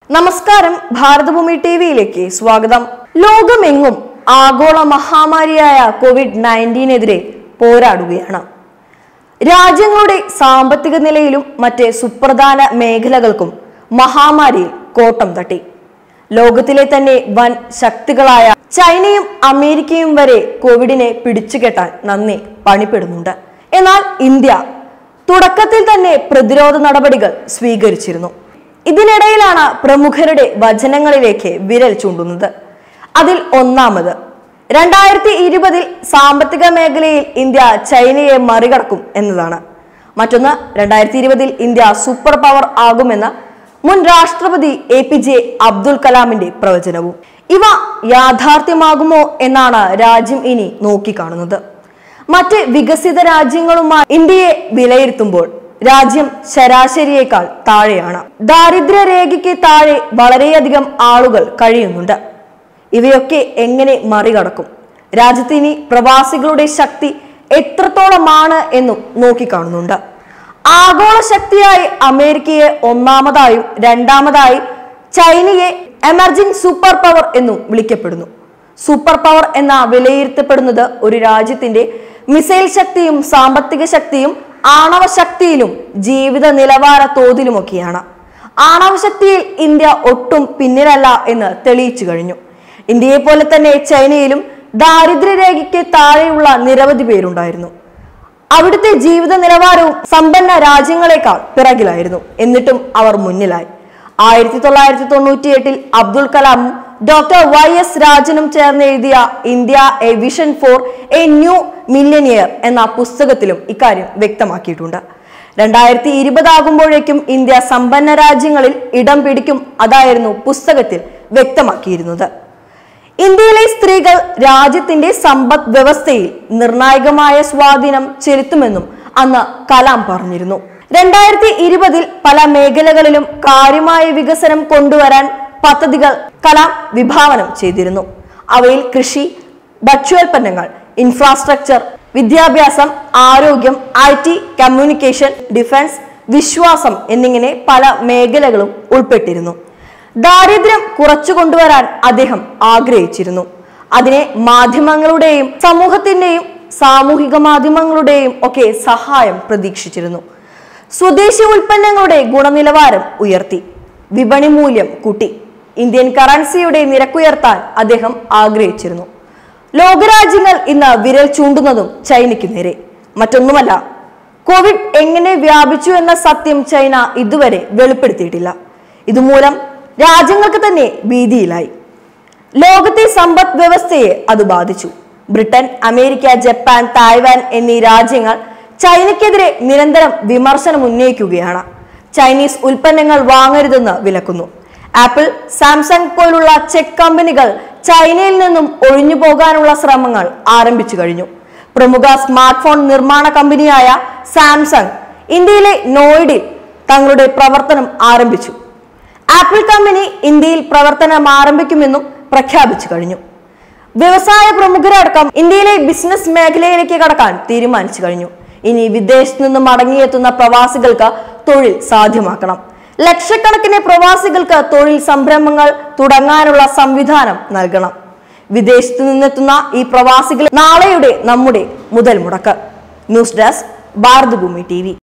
നമസ്കാരം, ഭാരതഭൂമി ടിവിയിലേക്ക് സ്വാഗതം. ലോകമെങ്ങും ആഗോള മഹാമാരിയായ കോവിഡ്-19 പോരാടുകയാണ്. രാജ്യങ്ങളുടെ സാമ്പത്തിക നിലയിലും മറ്റ് സുപ്രധാന മേഖലകൾക്കും മഹാമാരിയിൽ കോട്ടം തട്ടി. ലോകത്തിലെ തന്നെ വൻ ശക്തികളായ ചൈനയും അമേരിക്കയും വരെ കോവിഡിനെ പിടിച്ചുകെട്ടാൻ നന്നെ പണിപ്പെടുന്നുണ്ട്. എന്നാൽ ഇന്ത്യ തുടക്കത്തിൽ തന്നെ പ്രതിരോധ നടപടികൾ സ്വീകരിച്ചിരുന്നു. ഇതിനിടയിലാണ് പ്രമുഖരുടെ വചനങ്ങളിലേക്ക് വിരൽ ചൂണ്ടുന്നത്. അതിൽ ഒന്നാമത് 2020 സാമ്പത്തിക മേഖലയിൽ ഇന്ത്യ ചൈനയെ മറികടക്കും എന്നതാണ്. മറ്റൊന്ന് 2020 ഇന്ത്യ സൂപ്പർ പവർ ആകുമെന്ന മുൻ രാഷ്ട്രപതി APJ അബ്ദുൽ കലാമിന്റെ പ്രവചനവും. ഇവ യാഥാർത്ഥ്യമാകുമോ എന്നാണ് രാജ്യം ഇനി നോക്കിക്കാണുന്നത്. മറ്റ് വികസിത രാജ്യങ്ങളുമായി ഇന്ത്യയെ വിലയിരുത്തുമ്പോൾ രാജ്യം ശരാശരിയേക്കാൾ താഴെയാണ്. ദാരിദ്ര്യരേഖയ്ക്ക് താഴെ വളരെയധികം ആളുകൾ കഴിയുന്നുണ്ട്. ഇവയൊക്കെ എങ്ങനെ മറികടക്കും? രാജ്യത്തിന് പ്രവാസികളുടെ ശക്തി എത്രത്തോളമാണ് എന്നും നോക്കിക്കാണുന്നുണ്ട്. ആഗോള ശക്തിയായി അമേരിക്കയെ ഒന്നാമതായും രണ്ടാമതായി ചൈനയെ എമർജിംഗ് സൂപ്പർ പവർ എന്നും വിളിക്കപ്പെടുന്നു. സൂപ്പർ പവർ എന്ന വിലയിരുത്തപ്പെടുന്നത് ഒരു രാജ്യത്തിന്റെ മിസൈൽ ശക്തിയും സാമ്പത്തിക ശക്തിയും ആണവ ശക്തിയിലും ജീവിത നിലവാര തോതിലുമൊക്കെയാണ്. ആണവ ശക്തിയിൽ ഇന്ത്യ ഒട്ടും പിന്നിലല്ല എന്ന് തെളിയിച്ചു കഴിഞ്ഞു. ഇന്ത്യയെ പോലെ തന്നെ ചൈനയിലും ദാരിദ്ര്യരേഖയ്ക്ക് താഴെയുള്ള നിരവധി പേരുണ്ടായിരുന്നു. അവിടുത്തെ ജീവിത നിലവാരവും സമ്പന്ന രാജ്യങ്ങളെക്കാൾ പിറകിലായിരുന്നു. എന്നിട്ടും അവർ മുന്നിലായി. 1998 അബ്ദുൽ കലാമും ഡോക്ടർ YS രാജനും ചേർന്ന് എഴുതിയ India a vision for a new millionaire എന്ന പുസ്തകത്തിലും ഇക്കാര്യം വ്യക്തമാക്കിയിട്ടുണ്ട്. 2020 ആകുമ്പോഴേക്കും ഇന്ത്യ സമ്പന്ന രാജ്യങ്ങളിൽ ഇടം പിടിക്കും. അതായിരുന്നു പുസ്തകത്തിൽ വ്യക്തമാക്കിയിരുന്നത്. ഇന്ത്യയിലെ സ്ത്രീകൾ രാജ്യത്തിന്റെ സമ്പദ് വ്യവസ്ഥയിൽ നിർണായകമായ സ്വാധീനം ചെലുത്തുമെന്നും അന്ന് കലാം പറഞ്ഞിരുന്നു. 2020 പല മേഖലകളിലും കാര്യമായ വികസനം കൊണ്ടുവരാൻ പദ്ധതികൾ കലാം വിഭാവനം ചെയ്തിരുന്നു. അവയിൽ കൃഷി, ഭക്ഷ്യോൽപ്പന്നങ്ങൾ, ഇൻഫ്രാസ്ട്രക്ചർ, വിദ്യാഭ്യാസം, ആരോഗ്യം, IT, കമ്മ്യൂണിക്കേഷൻ, ഡിഫൻസ്, വിശ്വാസം എന്നിങ്ങനെ പല മേഖലകളും ഉൾപ്പെട്ടിരുന്നു. ദാരിദ്ര്യം കുറച്ചു കൊണ്ടുവരാൻ അദ്ദേഹം ആഗ്രഹിച്ചിരുന്നു. അതിനെ മാധ്യമങ്ങളുടെയും സമൂഹത്തിന്റെയും സാമൂഹിക മാധ്യമങ്ങളുടെയും ഒക്കെ സഹായം പ്രതീക്ഷിച്ചിരുന്നു. സ്വദേശി ഉൽപ്പന്നങ്ങളുടെ ഗുണനിലവാരം ഉയർത്തി, വിപണി മൂല്യം കൂട്ടി, ഇന്ത്യൻ കറൻസിയുടെ നിരക്കുയർത്താൻ അദ്ദേഹം ആഗ്രഹിച്ചിരുന്നു. ലോകരാജ്യങ്ങൾ ഇന്ന് വിരൽ ചൂണ്ടുന്നതും ചൈനയ്ക്ക് നേരെ. മറ്റൊന്നുമല്ല, കോവിഡ് എങ്ങനെ വ്യാപിച്ചു എന്ന സത്യം ചൈന ഇതുവരെ വെളിപ്പെടുത്തിയിട്ടില്ല. ഇതുമൂലം രാജ്യങ്ങൾക്ക് തന്നെ ഭീതിയിലായി. ലോകത്തെ സമ്പദ് വ്യവസ്ഥയെ അത് ബാധിച്ചു. ബ്രിട്ടൻ, അമേരിക്ക, ജപ്പാൻ, തായ്വാൻ എന്നീ രാജ്യങ്ങൾ ചൈനയ്ക്കെതിരെ നിരന്തരം വിമർശനം ഉന്നയിക്കുകയാണ്. ചൈനീസ് ഉൽപ്പന്നങ്ങൾ വാങ്ങരുതെന്ന് വിലക്കുന്നു. ആപ്പിൾ, സാംസങ് പോലുള്ള ചെക്ക് കമ്പനികൾ ചൈനയിൽ നിന്നും ഒഴിഞ്ഞു പോകാനുള്ള ശ്രമങ്ങൾ ആരംഭിച്ചു കഴിഞ്ഞു. പ്രമുഖ സ്മാർട്ട് ഫോൺ നിർമ്മാണ കമ്പനിയായ സാംസങ് ഇന്ത്യയിലെ നോയിഡയിൽ തങ്ങളുടെ പ്രവർത്തനം ആരംഭിച്ചു. ആപ്പിൾ കമ്പനി ഇന്ത്യയിൽ പ്രവർത്തനം ആരംഭിക്കുമെന്നും പ്രഖ്യാപിച്ചു കഴിഞ്ഞു. വ്യവസായ പ്രമുഖരടക്കം ഇന്ത്യയിലെ ബിസിനസ് മേഖലയിലേക്ക് കടക്കാൻ തീരുമാനിച്ചു കഴിഞ്ഞു. ഇനി വിദേശത്ത് നിന്ന് മടങ്ങിയെത്തുന്ന പ്രവാസികൾക്ക് തൊഴിൽ സാധ്യമാക്കണം. ലക്ഷക്കണക്കിന് പ്രവാസികൾക്ക് തൊഴിൽ സംരംഭങ്ങൾ തുടങ്ങാനുള്ള സംവിധാനം നൽകണം. വിദേശത്ത് നിന്നെത്തുന്ന ഈ പ്രവാസികൾ നാളെയുടെ നമ്മുടെ മുതൽ മുടക്ക്. News desk, Bharathabhoomi TV.